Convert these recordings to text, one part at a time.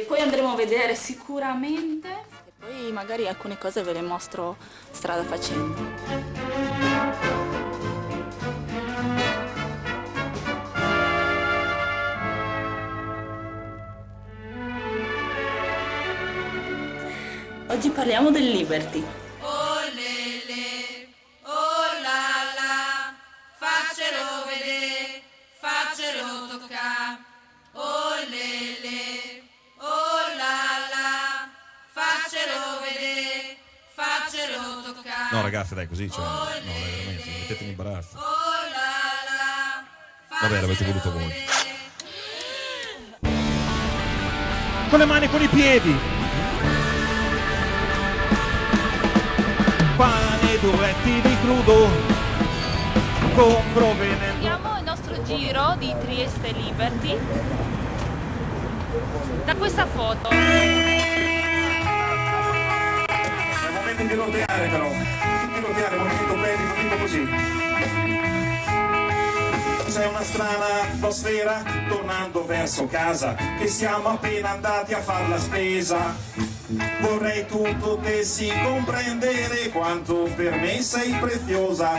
poi andremo a vedere sicuramente. E poi magari alcune cose ve le mostro strada facendo. Oggi parliamo del Liberty. Oh lele, oh la la, faccelo vedere, faccelo toccare. Oh lele, oh la la, faccelo vedere, faccelo toccare. No ragazzi dai così, cioè, no dai, veramente, mi mettete in imbarazzo. Oh la la, Vabbè, l'avete voluto voi. Con le mani e con i piedi. Pane, due etti di crudo. Compro venendo. Iniziamo il nostro giro di Trieste Liberty da questa foto. È il momento di roteare però, di roteare, movimento bellico, tipo così. C'è una strana atmosfera tornando verso casa, che siamo appena andati a far la spesa. Vorrei tu potessi comprendere quanto per me sei preziosa.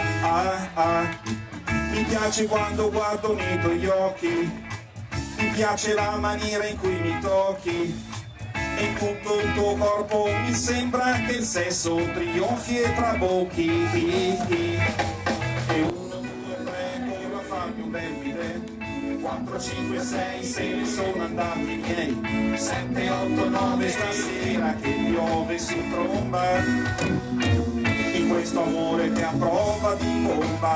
Mi piace quando guardo nei tuoi occhi, mi piace la maniera in cui mi tocchi. E in tutto il tuo corpo mi sembra che il sesso trionfi e trabocchi. E 1, 2, 3, corro a farmi un bel bidet. 4, 5, 6, se ne sono andati i miei. 7, 8, 9, stasera che piove su tromba. In questo amore che a prova di bomba,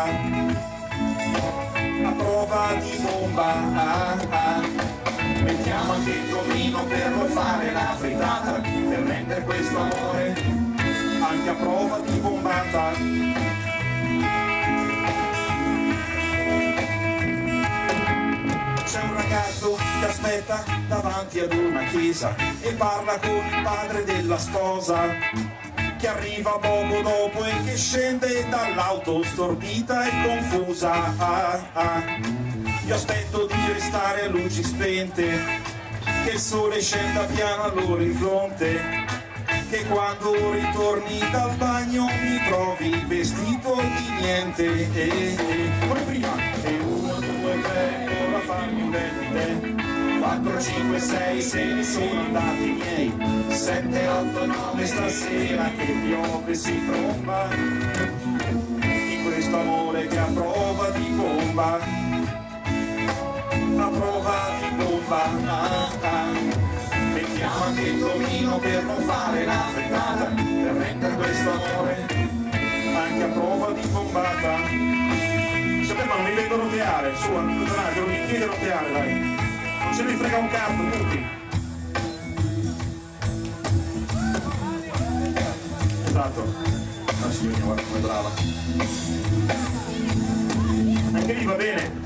a prova di bomba. Mettiamo anche il comino per non fare la frittata, per rendere questo amore anche a prova di bombata. C'è un ragazzo che aspetta davanti ad una chiesa e parla con il padre della sposa, che arriva poco dopo e che scende dall'auto stordita e confusa. Io aspetto di restare a luci spente, che il sole scenda piano all'orizzonte, che quando ritorni dal bagno mi trovi vestito di niente. Come prima. E 1, 2, 3, corro a farmi un bel bidet. 4, 5, 6, se ne sono andati i miei. 7, 8, 9, stasera che piove si tromba. In questo amore che a prova di bomba, a prova di bomba. Mettiamo anche il comino per non fare la frittata, per rendere questo amore anche a prova di bombata. Sapete, ma non mi vedo roteare, su, non mi chiede roteare, dai. Non se ne frega un cazzo, tutti. Esatto. Ah sì, guarda come brava. Anche lì va bene.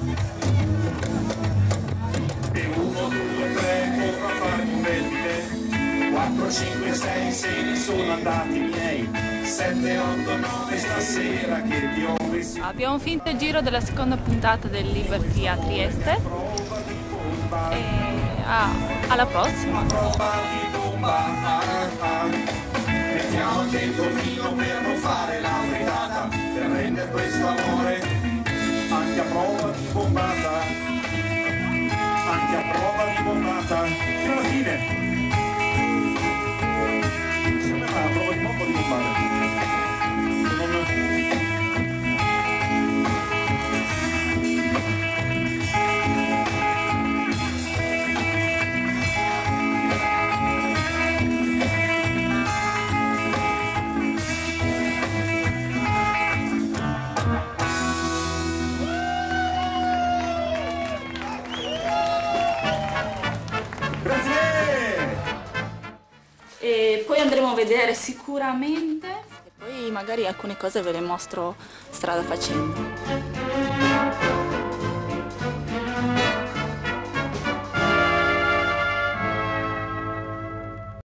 1, 2, 3, corro a farmi un bel bidet. 4, 5, 6, se ne sono andati i miei. 7, 8, 9, stasera che piove. Abbiamo finito il giro della seconda puntata del Liberty a Trieste e alla prossima. Prova di bomba. Mettiamo anche il comino per non fare la frittata, per rendere questo amore anche a prova di bombata. Anche a prova di bombata fino alla fine. Secondo me è una prova di bomba di bombata. E poi andremo a vedere sicuramente. E poi magari alcune cose ve le mostro strada facendo.